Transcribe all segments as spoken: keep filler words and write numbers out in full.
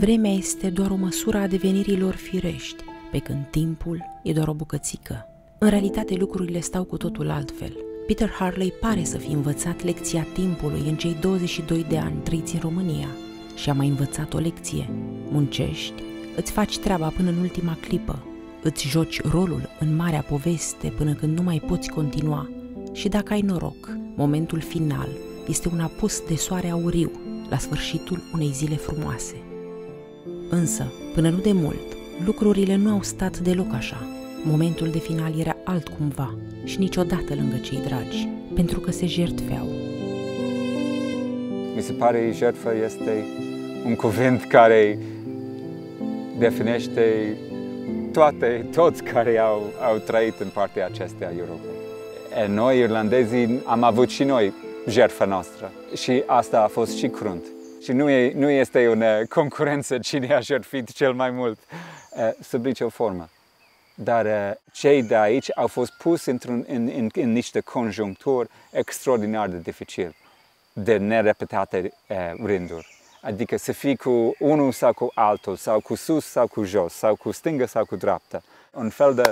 Vremea este doar o măsură a devenirilor firești, pe când timpul e doar o bucățică. În realitate lucrurile stau cu totul altfel. Peter Harley pare să fi învățat lecția timpului în cei douăzeci și doi de ani trăiți în România și a mai învățat o lecție. Muncești, îți faci treaba până în ultima clipă, îți joci rolul în marea poveste până când nu mai poți continua și dacă ai noroc, momentul final este un apus de soare auriu la sfârșitul unei zile frumoase. Însă, până nu de mult, lucrurile nu au stat deloc așa. Momentul de final era altcumva și niciodată lângă cei dragi, pentru că se jertfeau. Mi se pare că jertfă este un cuvânt care definește toate, toți care au, au trăit în partea aceasta a Europei. E noi, irlandezii, am avut și noi jertfa noastră și asta a fost și crunt. Și nu, e, nu este o concurență cine a jertfit cel mai mult, sub nicio formă. Dar cei de aici au fost puși în, în, în niște conjuncturi extraordinar de dificil, de nerepetate rânduri. Adică să fii cu unul sau cu altul, sau cu sus sau cu jos, sau cu stângă sau cu dreapta. Un fel de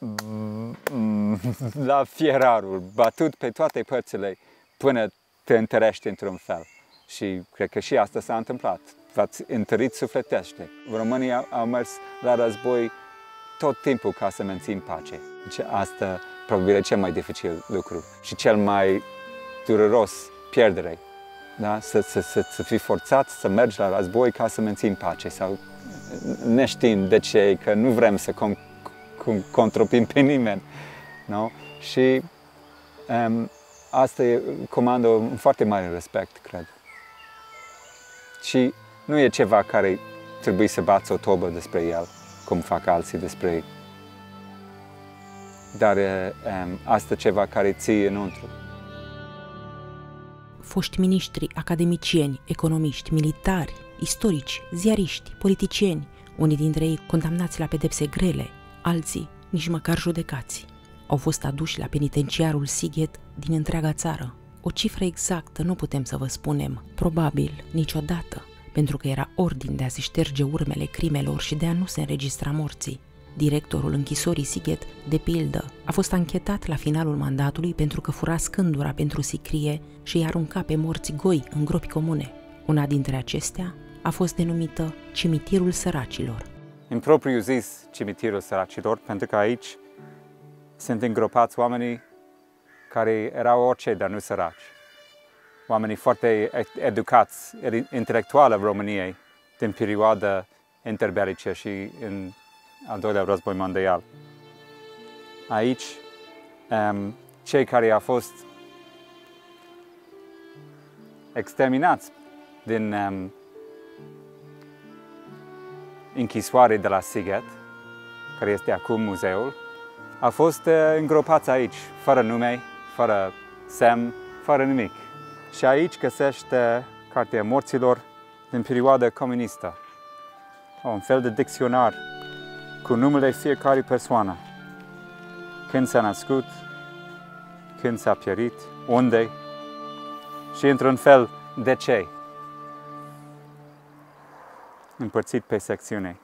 la fierarul, batut pe toate părțile până te întărești într-un fel. Și cred că și asta s-a întâmplat. V-ați întărit sufletește. Românii au mers la război tot timpul ca să mențin pace. Deci asta probabil e cel mai dificil lucru și cel mai dureros pierdere. Da? Să, să, să, să fii forțat să mergi la război ca să mențin pace sau neștiind de ce, că nu vrem să con, con, contropim pe nimeni. No? Și um, asta e, comandă un foarte mare respect, cred. Și nu e ceva care trebuie să bați o tobă despre el, cum fac alții despre ei. Dar um, asta e ceva care ții înăuntru. Foști miniștri, academicieni, economiști, militari, istorici, ziariști, politicieni, unii dintre ei condamnați la pedepse grele, alții nici măcar judecați, au fost aduși la penitenciarul Sighet din întreaga țară. O cifră exactă nu putem să vă spunem, probabil niciodată, pentru că era ordin de a se șterge urmele crimelor și de a nu se înregistra morții. Directorul închisorii Sighet, de pildă, a fost anchetat la finalul mandatului pentru că fura scândura pentru sicrie și îi arunca pe morți goi în gropi comune. Una dintre acestea a fost denumită Cimitirul Săracilor. În propriu zis Cimitirul Săracilor, pentru că aici sunt îngropați oamenii care erau orice, dar nu săraci. Oamenii foarte educați, intelectuali ai României din perioada interbelice și în al doilea război mondial. Aici, um, cei care au fost exterminați din um, închisoare de la Sighet, care este acum muzeul, au fost uh, îngropați aici, fără nume, fără semn, fără nimic. Și aici găsești uh, Cartea Morților din perioada comunistă. Un fel de dicționar cu numele fiecare persoană. Când s-a născut, când s-a pierit, unde și, într-un fel, de ce. Împărțit pe secțiune.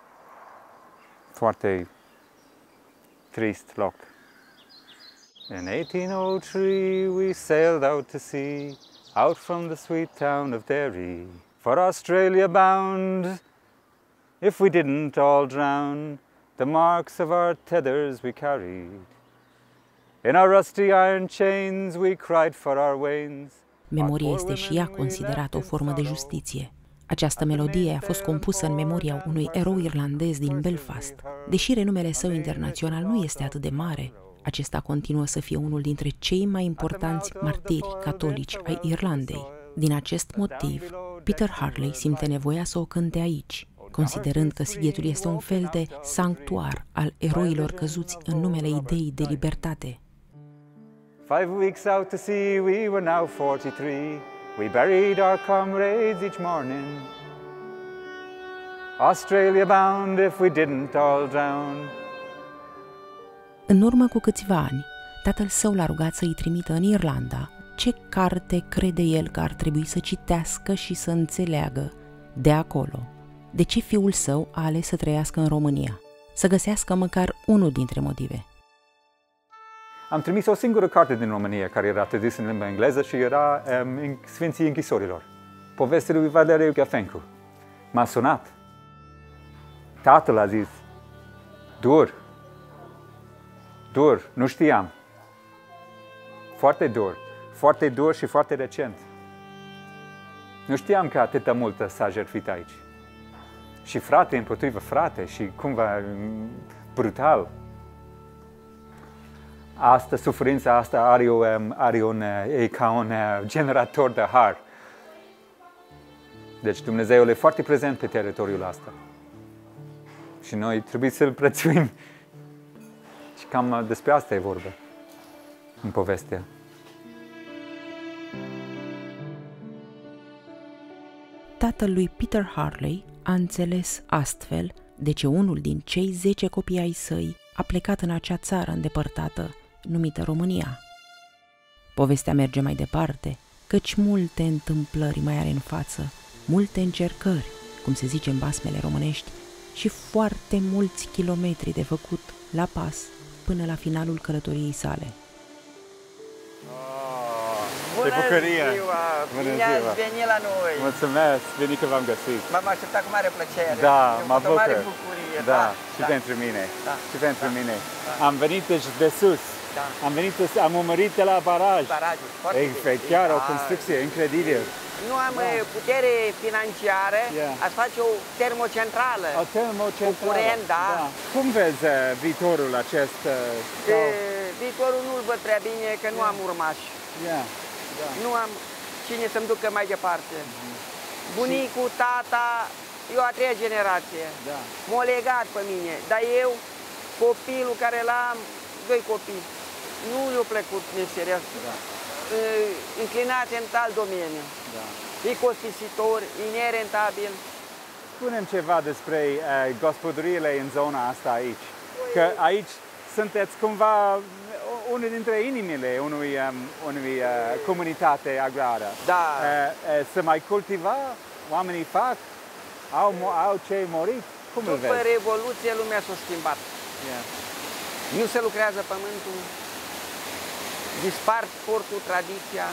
Foarte trist loc. In eighteen oh three we sailed out to sea, out from the sweet town of Derry, for Australia bound. If we didn't all drown, the marks of our tethers we carried. In our rusty iron chains we cried for our wains. Memoria este și ea considerată o formă de justiție. Această melodie a fost compusă în memoria unui erou irlandez din Belfast. Deși renumele său internațional nu este atât de mare, acesta continuă să fie unul dintre cei mai importanți martiri catolici ai Irlandei. Din acest motiv, Peter Harley simte nevoia să o cânte aici, considerând că Sighetul este un fel de sanctuar al eroilor căzuți în numele ideii de libertate. Five weeks out to sea, we were now forty-three. We buried our comrades each morning. Australia bound if we didn't all drown. În urmă cu câțiva ani, tatăl său l-a rugat să-i trimită în Irlanda ce carte crede el că ar trebui să citească și să înțeleagă de acolo. de ce fiul său a ales să trăiască în România, să găsească măcar unul dintre motive. Am trimis o singură carte din România care era tradusă în limba engleză și era um, Sfinții Închisorilor. Povestea lui Valeriu Gafencu. M-a sunat. Tatăl a zis, dur, dur, nu știam. Foarte dur, foarte dur și foarte recent. Nu știam că atâta multă s-a jertfit aici. Și frate împotriva frate și cumva brutal. Asta, suferința asta are, um, are un, e ca un uh, generator de har. Deci Dumnezeu e foarte prezent pe teritoriul ăsta. Și noi trebuie să-L prețuim. Și cam despre asta e vorba în povestea. Tatăl lui Peter Harley a înțeles astfel de ce unul din cei zece copii ai săi a plecat în acea țară îndepărtată, numită România. Povestea merge mai departe, căci multe întâmplări mai are în față, multe încercări, cum se zice în basmele românești, și foarte mulți kilometri de făcut la pas până la finalul călătoriei sale. Ce bucurie! Bună ziua! Bine ați venit la noi! Mulțumesc! Bine că v-am găsit! M-am așteptat cu mare plăcere! Da, mă bucur! mare bucurie! Da, da, și da. pentru mine! Da. Și pentru da. mine! Da. Am venit deci de sus! Da. Am venit, am urmărit de la baraj! Barajul, foarte Ei, bine! chiar da. o construcție incredibilă! Nu am da. putere financiară, yeah. aș face o termocentrală. O termocentrală? Cu curent, da. da. Cum vezi uh, viitorul acest? Uh, sau... e, viitorul nu-l văd prea bine, că nu am urmași. Yeah. Da. Nu am cine să-mi ducă mai departe. Mm-hmm. Bunicul, și... tata, eu a treia generație. Da. M-a legat pe mine, dar eu, copilul care l-am, doi copii, nu i-a plăcut meseria asta. Da. Înclinați în alt domeniu. Da. E costisitor, e nerentabil. Spune-mi ceva despre uh, gospodăriile în zona asta aici. Că aici sunteți cumva unul dintre inimile unui, um, unui uh, comunitate agrară. Da. Uh, uh, să mai cultiva, oamenii fac, au, au cei morit. Cum îl vezi? După Revoluție lumea s-a schimbat. Yeah. Nu se lucrează pământul, dispar sportul, tradiția.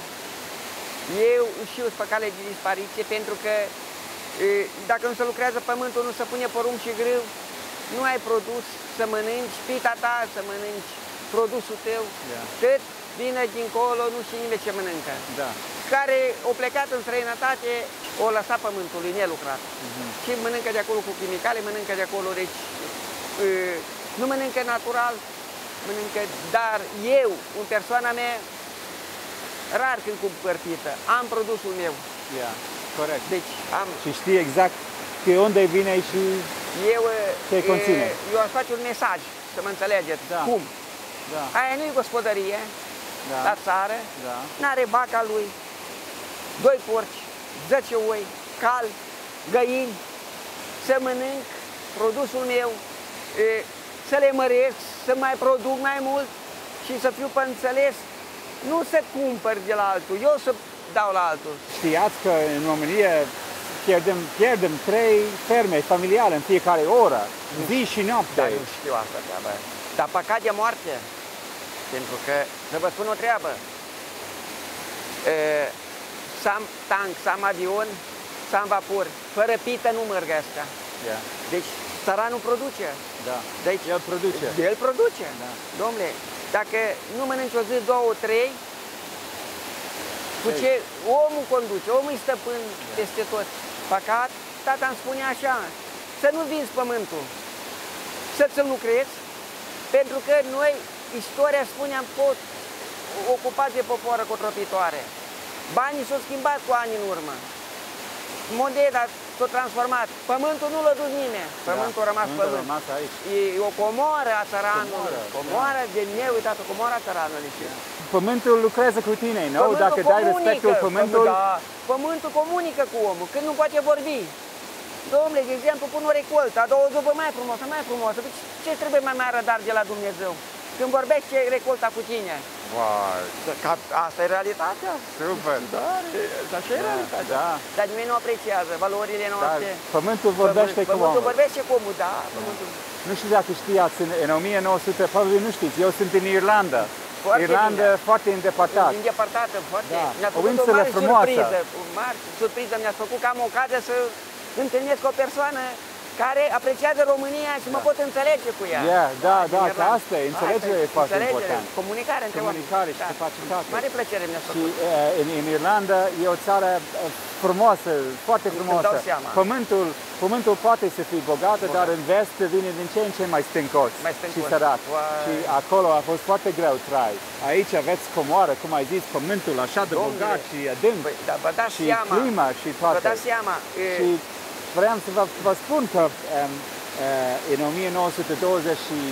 Eu și eu sunt pe cale de dispariție pentru că dacă nu se lucrează pământul, nu se pune porumb și grâu, nu ai produs să mănânci, pita ta să mănânci produsul tău, yeah. Cât vine dincolo, nu știe nimeni ce mănâncă. Da. Care o plecat în străinătate, o lăsat pământului nelucrat. Uh-huh. Și mănâncă de acolo cu chimicale, mănâncă de acolo, deci nu mănâncă natural, mănâncă, dar eu, în persoana mea, rar când cumpăr pită, am produsul meu. Yeah. Corect. Deci am... Și știi exact de unde vine și eu, ce conține. Eu aș face un mesaj, să mă înțelegeți. Da. Cum? Da. Aia nu e gospodărie, da. La țară, da. N-are baca lui, doi porci, zece oi, cal, găini, să mănânc produsul meu, să le măresc, să mai produc mai mult și să fiu pe înțeles, nu să cumpăr de la altul, eu să dau la altul. Știați că în România pierdem, pierdem trei ferme familiale în fiecare oră, zi și noapte. Da, nu știu asta treaba. Dar păcat de moarte, pentru că, să vă spun o treabă, e, sam tank, sam avion, sam vapor, fără pită nu merg astea. Yeah. Deci țăranul produce. Da. Deci, el produce. El produce. Da. Dom'le, dacă nu mănânci o zi, două, trei, cu ce omul conduce, omul e stăpân da. Peste tot. Păcat, tata îmi spune așa, să nu vinzi pământul, să ți-l lucrezi, pentru că noi, istoria spune, am fost ocupați de popoară cotropitoare. Banii s-au schimbat cu ani în urmă. Moneda s-a transformat. Pământul nu l-a dus nimeni. Pământul da, a rămas pământ. Rămas aici. E o comoră a țăranului. Comoră da. De neuitat, o comoră a țăranului. Pământul lucrează cu tine, nu? Pământul Dacă comunică. Dai respectul pământul... Da. Pământul comunică cu omul, când nu poate vorbi. Dom'le, de exemplu, pun o recoltă, a doua zupă mai frumoasă, mai frumoasă. Ce trebuie mai mare dar de la Dumnezeu? Când vorbește recolta cu tine, Vai, ca, asta e realitatea. Super. Da, așa e Da, realitatea. da. Dar nimeni nu apreciază valorile noastre. Dar pământul vorbește cu Pământul omul. vorbește cu omul, da. Pământul. Nu știu dacă știați, în, în o mie nouă sute, probabil nu știți, eu sunt în Irlanda. Foarte Irlanda bine. foarte îndepărtat. Îndepărtată, foarte. Da. Mi-a O făcut o, insulă mare frumoasă. surpriză. O mare surpriză mi-a făcut că am ocazia să întâlnesc o persoană care apreciază România și mă pot înțelege cu ea. Yeah, da, da, Din că Irlanda. asta e, înțelegerea e foarte înțelegere, important. Comunicare între oameni. Comunicare și capacitate. Mare plăcere mi-a Și făcut. uh, în, în Irlanda e o țară uh, frumoasă, foarte frumoasă. dau seama. Pământul, pământul poate să fie bogat, dar în vest devine din ce în ce mai stâncos Mai stâncos. și sărat. Uai. Și acolo a fost foarte greu trai. Aici aveți comoară, cum ai zis, pământul așa de Domnule, bogat și adânc. Păi, dar vă dați și seama, clima și toate. vă dați seama, e, Și vreau să vă, vă spun că um, uh, în o mie nouă sute douăzeci și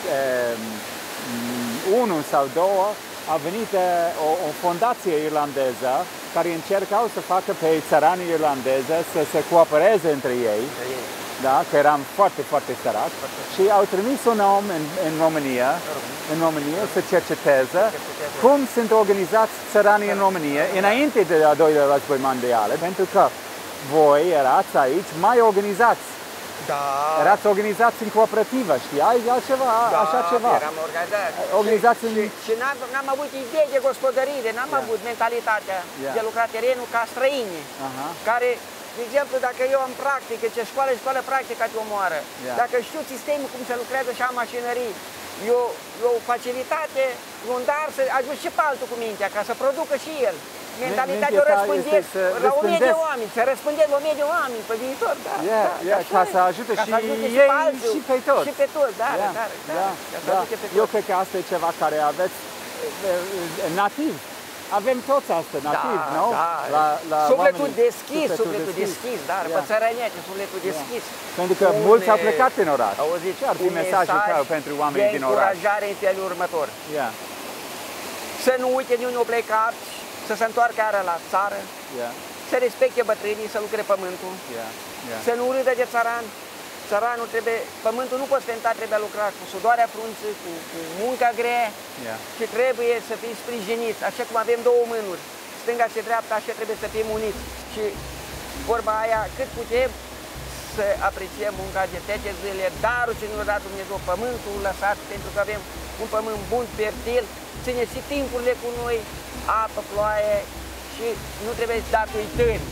unu sau două a venit uh, o, o fondație irlandeză care încercau să facă pe țăranii irlandeze să se coopereze între ei, da, că eram foarte, foarte săraci, și au trimis un om în, în România, în România să cerceteze cum sunt organizați țăranii în România înainte de al doilea război mondial, pentru că voi erați aici mai organizați. da, Erați organizați în cooperativă, știi? Ai altceva, da, așa ceva. eram organizați. Organizați și, în... și, și n-am, n-am avut idee de gospodărire, n-am Yeah. avut mentalitatea Yeah. de lucra terenul ca străini, Aha. care, de exemplu, dacă eu am practică, ce școală, școală practică te omoară, Yeah. dacă știu sistemul cum se lucrează și am mașinării, eu, eu o facilitate, un dar să ajut și pe altul cu mintea, ca să producă și el. Mentalitatea o mintea ta răspândesc este să la o mie de răspândesc. oameni, să răspândesc la o mie de oameni pe viitor, da. Yeah, da, yeah, așa ca e. să ajute Ca și să ajute ei pe alții, și pe toți. Și pe toți, da, Yeah, da, da, da, ca să da. ajute pe Eu toți. cred că asta e ceva care aveți eh, eh, nativ. Avem toți asta, nativ, Da, nu? da. La, la Sufletul oamenii. deschis, sufletul deschis, dar pe Yeah. țărănește, sufletul deschis. Pentru că Un, mulți au e, plecat în oraș. Auziți, Ce ar fi un mesajul mesaj tău pentru oamenii de din oraș? încurajare în felul următor. Yeah, Să nu uite de unde au plecat, să se întoarcă iară la țară, yeah, să respecte bătrânii, să lucre pământul, yeah, yeah. să nu urâdă de țăran. Țăranul trebuie, pământul nu poți tenta, trebuie lucra cu sudoarea frunții, cu, cu munca grea, Yeah. și trebuie să fii sprijinit, așa cum avem două mânuri, stânga și dreapta, așa trebuie să fim uniți. Și vorba aia, cât putem să apreciem munca de zece zile, darul ce ne-a dat Dumnezeu, pământul lăsat, pentru că avem un pământ bun, fertil, ține și timpurile cu noi, apă, ploaie și nu trebuie dat uitări.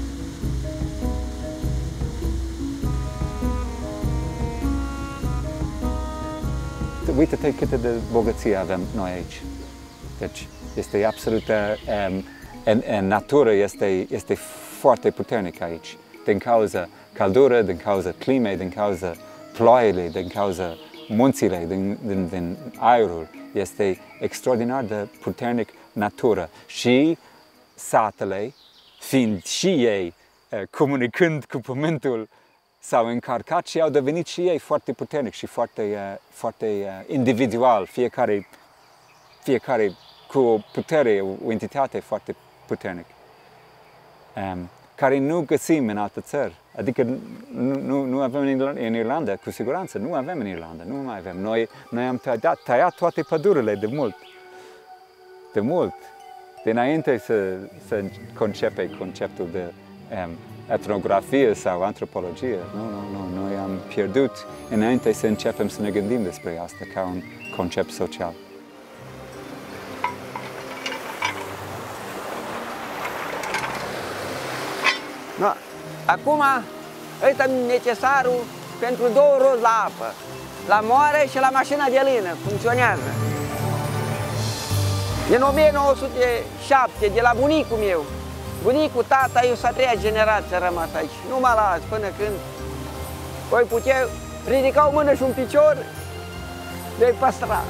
Uite-te câte de bogăție avem noi aici. Deci este absolut, um, în, în natură este, este foarte puternic aici. Din cauza căldură, din cauza climei, din cauza ploile, din cauza munțile, din, din, din aerul. Este extraordinar de puternic natură. Și satele, fiind și ei uh, comunicând cu pământul, s-au încarcat și au devenit și ei foarte puternic și foarte, uh, foarte uh, individual, fiecare, fiecare cu o putere, o entitate foarte puternică, um, care nu găsim în alte țări. Adică nu, nu, nu avem în Irlanda, cu siguranță, nu avem în Irlanda, nu mai avem. Noi, noi am tăiat, tăiat toate pădurile de mult, de mult, dinainte să, să concepe conceptul de um, etnografie sau antropologie. Nu, nu, nu, noi am pierdut înainte să începem să ne gândim despre asta ca un concept social. Da. Acum, ăsta e necesarul pentru două roți la apă. La moare și la mașina de lână. Funcționează. În o mie nouă sute șapte, de la bunicul meu, bunicul, tata, eu s-a treia generație a rămas aici. Nu mă las până când voi putea ridica o mână și un picior, de-i păstra.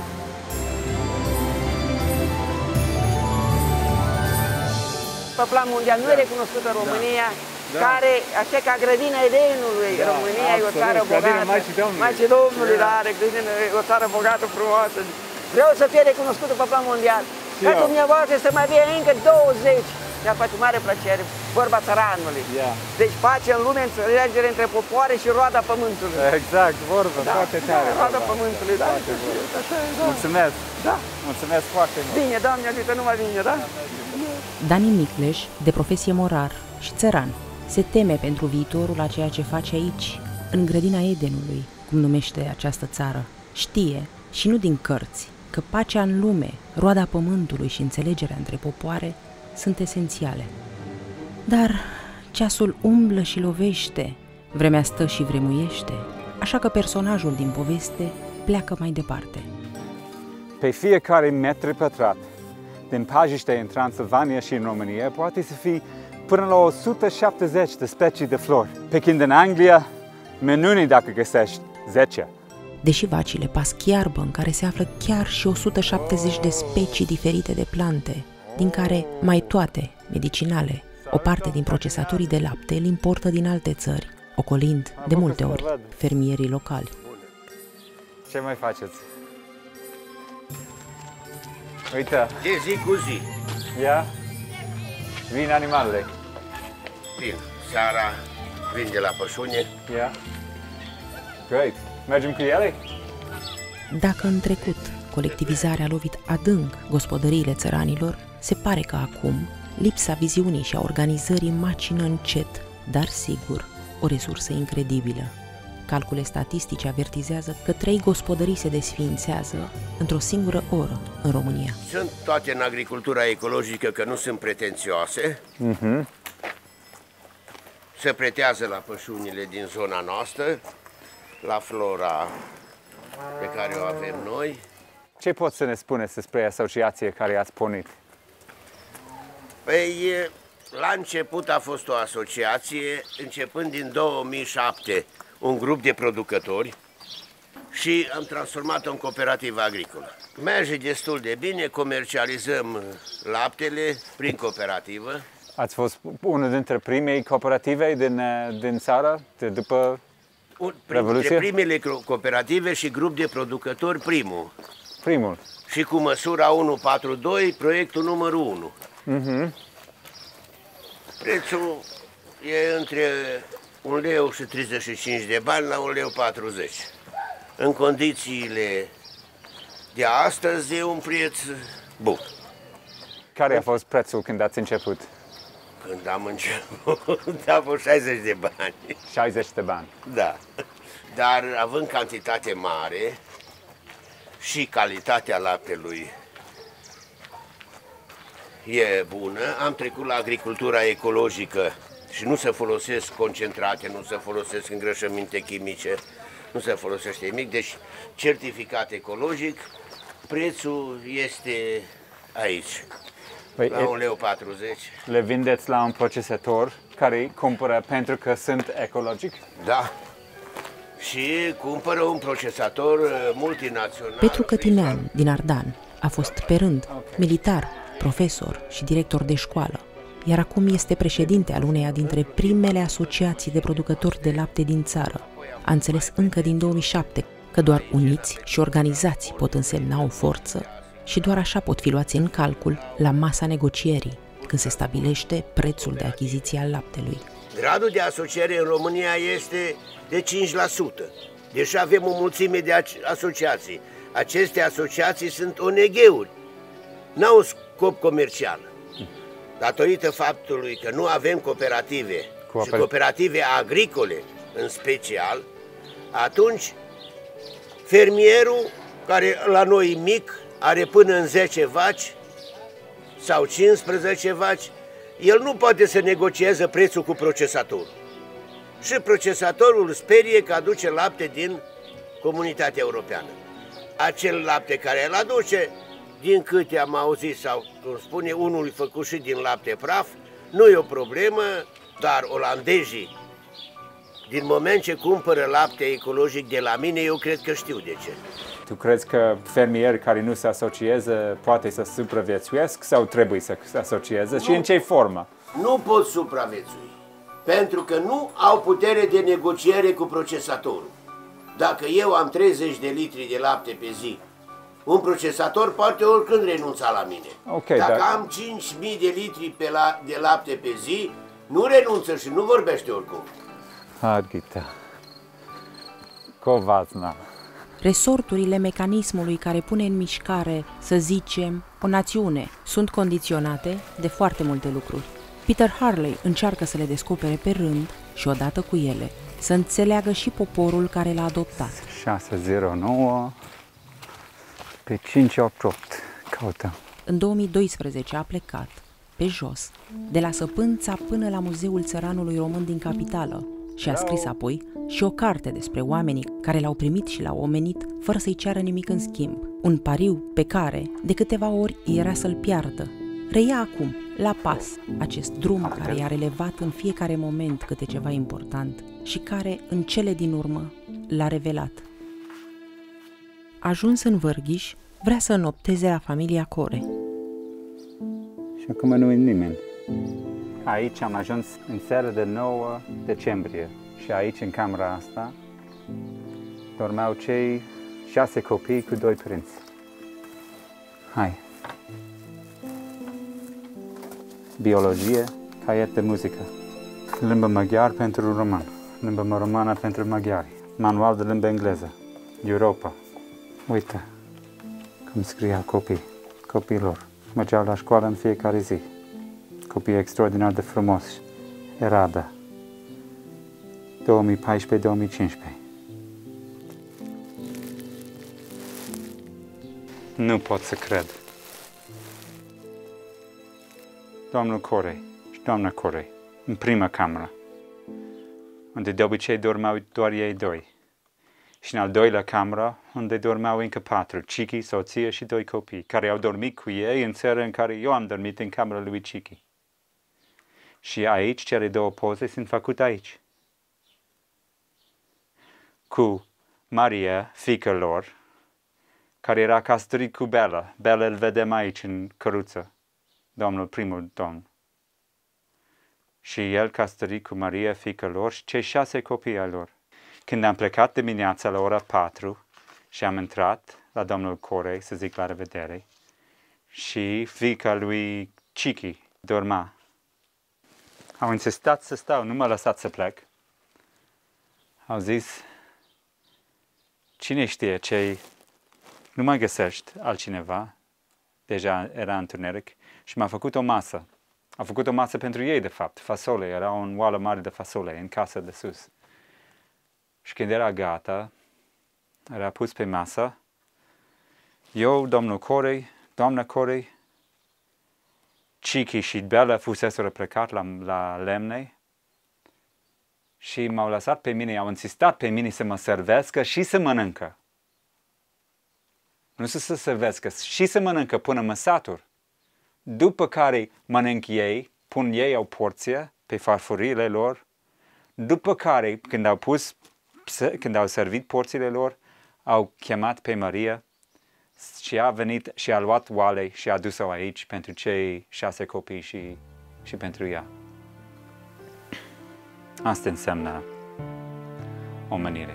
Pe plan mondial nu e recunoscută România, Da. care, așa ca grădina Edenului, Da, România e o absolut, țară grădina bogată. Maicii Domnului. Maicii Domnului, Da. da, are grădină, e o țară bogată, frumoasă. Vreau să fie recunoscută pe plan mondial. Ca eu. dumneavoastră să mai fie încă douăzeci, mi-a face mare plăcere, vorba țăranului. Yeah. Deci pace în lume, înțelegere între popoare și roada pământului. Exact, vorba, Da, foarte tare. da, roada vorba. pământului, da. Foarte vorba. Așa e, da. Mulțumesc, Da. mulțumesc foarte mult. Bine, Doamne ajută, numai bine, da? Dani Micleș, de profesie morar și țăran, se teme pentru viitorul a ceea ce face aici, în grădina Edenului, cum numește această țară. Știe, și nu din cărți, că pacea în lume, roada pământului și înțelegerea între popoare sunt esențiale. Dar ceasul umblă și lovește, vremea stă și vremuiește, așa că personajul din poveste pleacă mai departe. Pe fiecare metru pătrat din pajiște în Transilvania și în România poate să fie până la o sută șaptezeci de specii de flori, pe când în Anglia minuni dacă găsești zece. Deși vacile pasc iarbă în care se află chiar și o sută șaptezeci de specii diferite de plante, din care mai toate medicinale, o parte din procesatorii de lapte îl importă din alte țări, ocolind de multe ori fermierii locali. Ce mai faceți? Uite, De zi cu zi. ia, vin animalele, Vin seara, vin de la pășune. ia. Great. Mergem cu ele? Dacă în trecut colectivizarea a lovit adânc gospodăriile țăranilor, se pare că acum lipsa viziunii și a organizării macină încet, dar sigur, o resursă incredibilă. Calcule statistice avertizează că trei gospodării se desființează într-o singură oră în România. Sunt toate în agricultura ecologică, că nu sunt pretențioase. Mhm. Se pretează la pășunile din zona noastră, la flora pe care o avem noi. Ce poți să ne spuneți despre asociația care ați pornit? Păi, la început a fost o asociație, începând din două mii șapte, un grup de producători și am transformat-o în cooperativă agricolă. Merge destul de bine, comercializăm laptele prin cooperativă. Ați fost unul dintre primei cooperative din, din țară, de după Un, Revoluție? Printre primele cooperative și grup de producători primul. primul. Și cu măsura unu patru doi, proiectul numărul unu. Mhm. Prețul e între un leu și treizeci și cinci de bani la un leu patruzeci. În condițiile de astăzi e un preț bun. Care a fost prețul când ați început? Când am început, a fost șaizeci de bani. șaizeci de bani. Da. Dar având cantitate mare și calitatea laptelui e bună, am trecut la agricultura ecologică și nu se folosesc concentrate, nu se folosesc îngrășăminte chimice, nu se folosește nimic, deci certificat ecologic, prețul este aici, Păi, la un leu patruzeci. le vindeți la un procesator care îi cumpără pentru că sunt ecologic? Da. Și cumpără un procesator multinațional. Petru Cătinean, din Ardan, a fost pe rând militar, profesor și director de școală, iar acum este președinte al uneia dintre primele asociații de producători de lapte din țară. A înțeles încă din două mii șapte că doar uniți și organizați pot însemna o forță și doar așa pot fi luați în calcul la masa negocierii, când se stabilește prețul de achiziție al laptelui. Gradul de asociere în România este de cinci la sută. Deși avem o mulțime de asociații. Aceste asociații sunt O N G-uri. N-au scop comercial. Datorită faptului că nu avem cooperative și cooperative agricole în special, atunci fermierul, care la noi mic, are până în zece vaci sau cincisprezece vaci, el nu poate să negocieze prețul cu procesatorul. Și procesatorul sperie că aduce lapte din Comunitatea Europeană. Acel lapte care îl aduce, din câte am auzit sau cum spune, unul e făcut și din lapte praf, nu e o problemă, dar olandezii, din moment ce cumpără lapte ecologic de la mine, eu cred că știu de ce. Tu crezi că fermieri care nu se asociază poate să supraviețuiesc sau trebuie să se asocieze nu. Și în ce formă? Nu pot supraviețui, pentru că nu au putere de negociere cu procesatorul. Dacă eu am treizeci de litri de lapte pe zi, Un procesator poate oricând renunța la mine. Okay, Dacă dar... am cinci mii de litri pe la, de lapte pe zi, nu renunță și nu vorbește oricum. Harghita. Covazna. Resorturile mecanismului care pune în mișcare, să zicem, o națiune, sunt condiționate de foarte multe lucruri. Peter Harley încearcă să le descopere pe rând și odată cu ele să înțeleagă și poporul care l-a adoptat. șase zero nouă pe cinci opt opt. Căutăm. În două mii doisprezece a plecat, pe jos, de la Săpânța până la Muzeul Țăranului Român din Capitală și a scris apoi și o carte despre oamenii care l-au primit și l-au omenit fără să-i ceară nimic în schimb. Un pariu pe care, de câteva ori, era să-l piardă. Reia acum, la pas, acest drum care i-a relevat în fiecare moment câte ceva important și care, în cele din urmă, l-a revelat. Ajuns în Vârghiș, vrea să înopteze la familia Core. Și acum nu e nimeni. Aici am ajuns în seara de nouă decembrie și aici, în camera asta, dormeau cei șase copii cu doi părinți. Hai! Biologie, caiet de muzică. Limba maghiar pentru român, limba romană pentru maghiari, manual de limba engleză, Europa. Uite cum scriau copii, copiilor. Mergeau la școală în fiecare zi. Copii extraordinar de frumoși. Erada. două mii paisprezece două mii cincisprezece. Nu pot să cred. Domnul Core și doamna Core, în prima cameră, unde de obicei dormeau doar ei doi. Și în al doilea cameră, unde dormeau încă patru, Cichi, soția și doi copii, care au dormit cu ei în seara în care eu am dormit în camera lui Cichi. Și aici, cele două poze sunt făcute aici. Cu Maria, fiica lor, care era căsătorit cu Bella. Bella îl vedem aici în căruță, domnul primul domn. Și el căsătorit cu Maria, fiica lor, și cei șase copii ai lor. Când am plecat dimineața la ora patru și am intrat la domnul Core să zic la revedere, și fiica lui Cichi dorma. Au insistat să stau, nu m-a lăsat să plec. Au zis, cine știe ce, nu mai găsești altcineva, deja era întuneric, și m-a făcut o masă. A făcut o masă pentru ei, de fapt, fasole, era un oală mare de fasole în casa de sus. Și când era gata, era pus pe masă, eu, domnul Core, doamna Core, Cichi și Bella fuseseră plecat la, la lemne și m-au lăsat pe mine, au insistat pe mine să mă servească și să mănâncă. Nu să se servească, și să mănâncă până mă satur. După care mănânc ei, pun ei o porție pe farfuriile lor, după care, când au pus, când au servit porțiile lor, au chemat pe Maria și a venit și a luat oale și a dus-o aici pentru cei șase copii și, și pentru ea. Asta înseamnă omenire.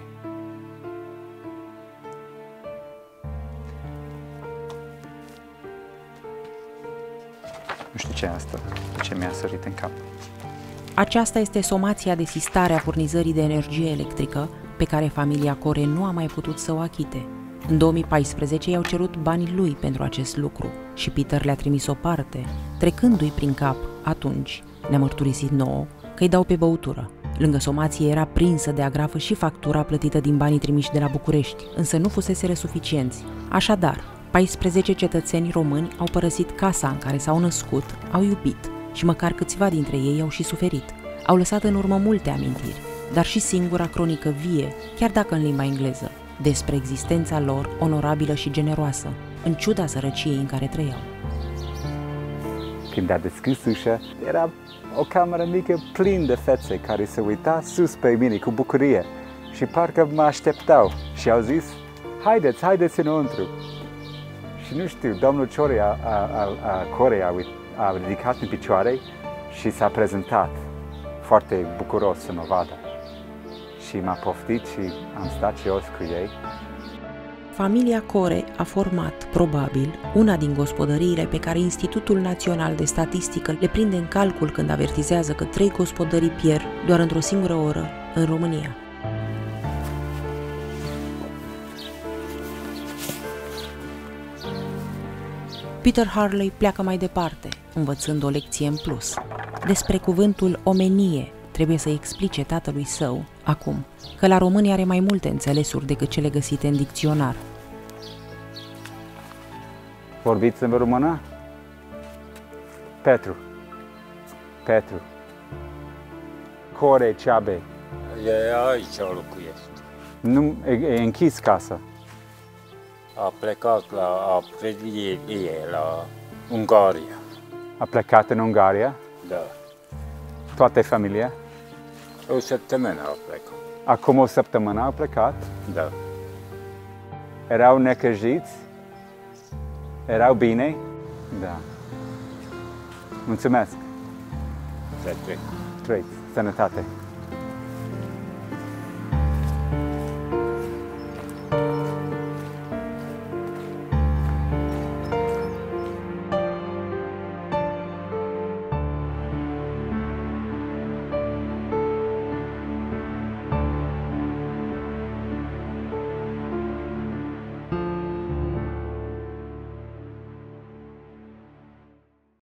Nu știu ce e asta, ce mi-a sărit în cap. Aceasta este somația de sistare a furnizării de energie electrică pe care familia Core nu a mai putut să o achite. În două mii paisprezece i-au cerut banii lui pentru acest lucru și Peter le-a trimis o parte, trecându-i prin cap, atunci, ne-a mărturisit nouă, că îi dau pe băutură. Lângă somație era prinsă de agrafă și factura plătită din banii trimiși de la București, însă nu fuseseră suficienți. Așadar, paisprezece cetățeni români au părăsit casa în care s-au născut, au iubit și măcar câțiva dintre ei au și suferit. Au lăsat în urmă multe amintiri, dar și singura cronică vie, chiar dacă în limba engleză, despre existența lor onorabilă și generoasă, în ciuda sărăciei în care trăiau. Când a deschis ușa, era o cameră mică plină de fețe care se uita sus pe mine cu bucurie și parcă mă așteptau și au zis, haideți, haideți înăuntru. Și nu știu, domnul Core a, a, a, a, Core a, a ridicat în picioare și s-a prezentat foarte bucuros să mă vadă. Și m-a poftit și am stat jos cu ei. Familia Core a format, probabil, una din gospodăriile pe care Institutul Național de Statistică le prinde în calcul când avertizează că trei gospodării pierd doar într-o singură oră în România. Peter Harley pleacă mai departe, învățând o lecție în plus. Despre cuvântul omenie trebuie să explice tatălui său, acum, că la români are mai multe înțelesuri decât cele găsite în dicționar. Vorbiți în română? Petru. Petru. Core Ceabe. E aici locuiește. Nu, e, e închis casa. A plecat la aprilie la Ungaria. A plecat în Ungaria? Da. Toată familia? O săptămână a plecat. Acum o săptămână a plecat? Da. Erau necăjiți? Erau bine? Da. Mulțumesc. Să trec. Trăiți. Sănătate.